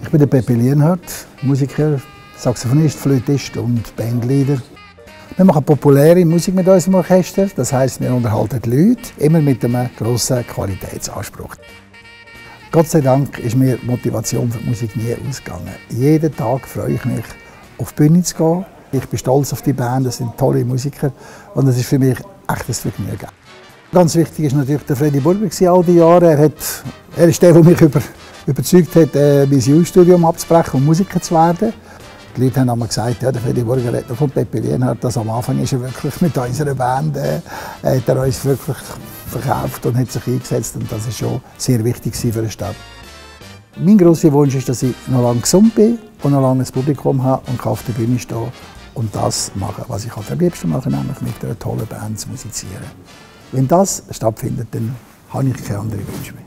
Ich bin der Pepe Lienhardt, Musiker, Saxophonist, Flötist und Bandleader. Wir machen populäre Musik mit unserem Orchester, das heisst, wir unterhalten die Leute, immer mit einem grossen Qualitätsanspruch. Gott sei Dank ist mir die Motivation für die Musik nie ausgegangen. Jeden Tag freue ich mich, auf die Bühne zu gehen. Ich bin stolz auf die Band, das sind tolle Musiker und es ist für mich echt ein Vergnügen. Ganz wichtig war natürlich der Freddy Burger all die Jahre. Er ist der, der mich überzeugt hat, mein Musikstudium abzubrechen und Musiker zu werden. Die Leute haben einmal gesagt, ja, der Freddy Burger hat noch von Pepe Lienhardt, also am Anfang ist er wirklich mit unserer Band, hat er uns wirklich verkauft und hat sich eingesetzt und das war schon sehr wichtig für eine Stadt. Mein grosser Wunsch ist, dass ich noch lange gesund bin und noch lange ein Publikum habe und auf der Bühne stehen und das machen, was ich halt am liebsten mache, nämlich mit einer tollen Band zu musizieren. Wenn das stattfindet, dann habe ich keine anderen Wünsche mehr.